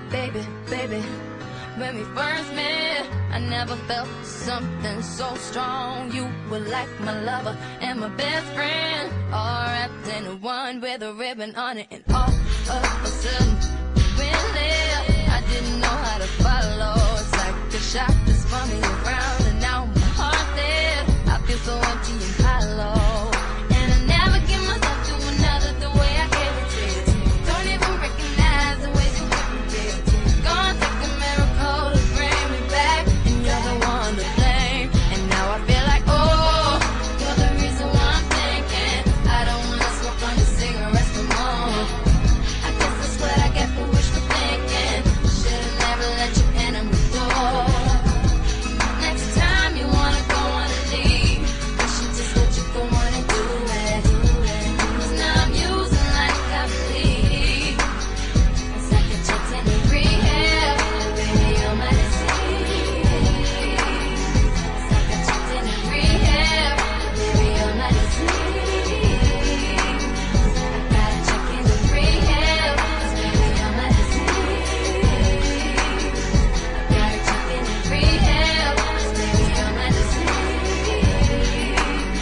Baby, baby, when we first met, I never felt something so strong. You were like my lover and my best friend, all wrapped in one with a ribbon on it. And all of a sudden, when there, I didn't know how to follow. It's like a shot that spun me around, and now my heart's there. I feel so empty and hollow, and I never give myself to another the way I gave it to you. Don't even recognize the ways you make me feel. Gonna take a miracle to bring me back, and you're the one to blame. And now I feel like, oh, you're the reason why I'm thinking I don't wanna smoke on your cigarettes no more. I guess that's what I get for wishful thinking. Should've never let you enter my door. Next time you wanna go on a leave, I should just let you go on and do it. 'Cause now I'm using like I believe. It's like a check's in the rehab, baby, you're my disease. It's like a check's in the rehab, baby, you're my disease. I gotta check in the rehab, 'cause baby, you're my disease. I gotta check in the rehab, 'cause baby, you're my disease.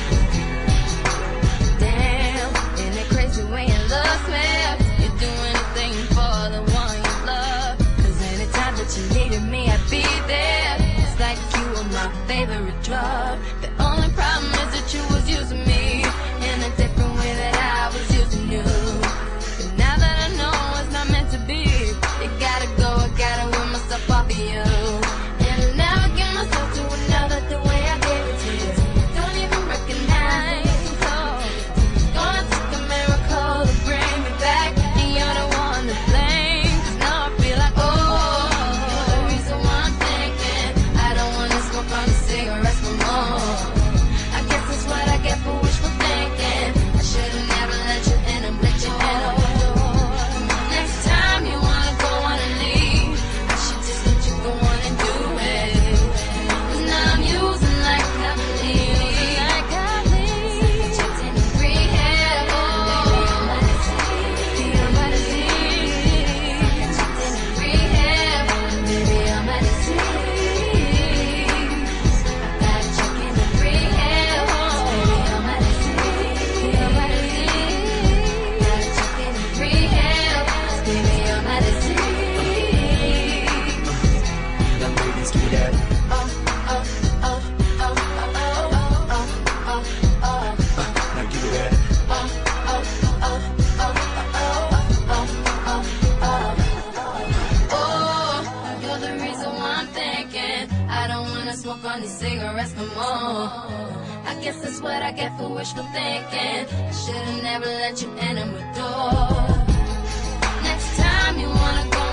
Damn, isn't it crazy when your love smells? You're doing anything for the one you love. 'Cause anytime that you needed me, I'd be there. It's like you were my favorite drug. The only problem is that you was using me in a different way that I was using you. But now that I know it's not meant to be, you gotta go, I gotta win myself off of you. And I'll never give myself to another the way I gave it to you. Don't even recognize, oh. Gonna take a miracle to bring me back, and you're the one to blame. 'Cause now I feel like, oh, you're the reason why I'm thinking I don't wanna smoke on the cigarettes no more. I guess that's what I get for wishful thinking. I should've never let you in and let you in on my door. Next time you wanna go on and leave, I should just let you go on and do it. 'Cause now I'm using like I believe. Like I believe. Checked in the rehab, baby, you're my disease. You're my disease. Checked in the rehab, baby, you're my disease. I gotta check in the rehab, baby, you're my disease. You're my disease. Gotta check in the rehab, baby, you're my disease. Young ladies, give me that. Oh, oh, oh, oh, oh, oh, oh, oh, oh. Now give me that. Oh, oh, oh, oh, oh, oh, oh, oh. Oh, you're the reason why I'm thinking I don't wanna smoke on these cigarettes no more. I guess that's what I get for wishful thinking. I should've never let you enter my door. Next time you wanna go